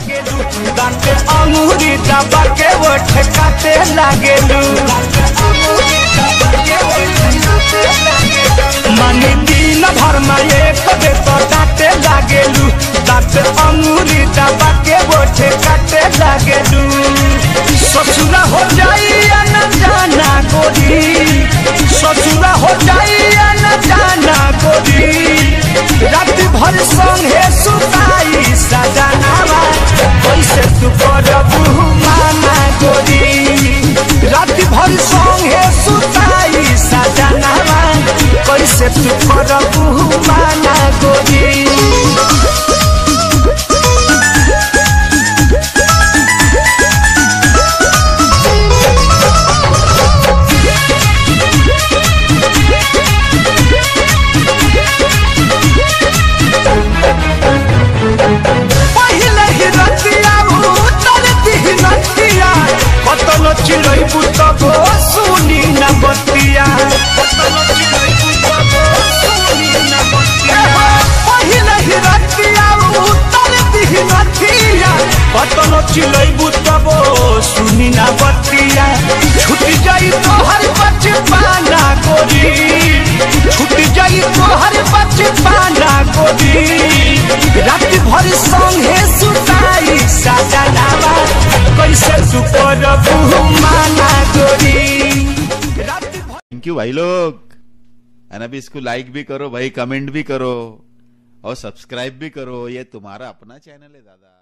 लागेलू, दांते अंगूरी दबा के ओठ काटे लागेलू। मानी दिन भर में एक बे तो डांटे लागेलू, दांते अंगूरी दबा के ओठ काटे लागेलू। ससुरा हो जाई न जाना गोरी, ससुरा हो जाई न जाना गोरी, रात भर संगे सुताई सजनावा, कैसे तू करबू माना गोरी। रात भर संगे सुताई सजनावा, कैसे तू करबू माना गोरी। चिड़ै बुतबो सुनी न बतिया, पहिले ही रतिया उतर दिह नथिया, कतनो चिड़ै बुतबो सुनी न बतिया। छूट जाई तोहर बचपना गोरी, छूट जाई तोहर बचपना गोरी, रात भर संगे सुताई सजनावा, कैसे तू करबू माना गोरी। थैंक यू भाई लोग, एंड अभी इसको लाइक भी करो भाई, कमेंट भी करो और सब्सक्राइब भी करो। ये तुम्हारा अपना चैनल है दादा।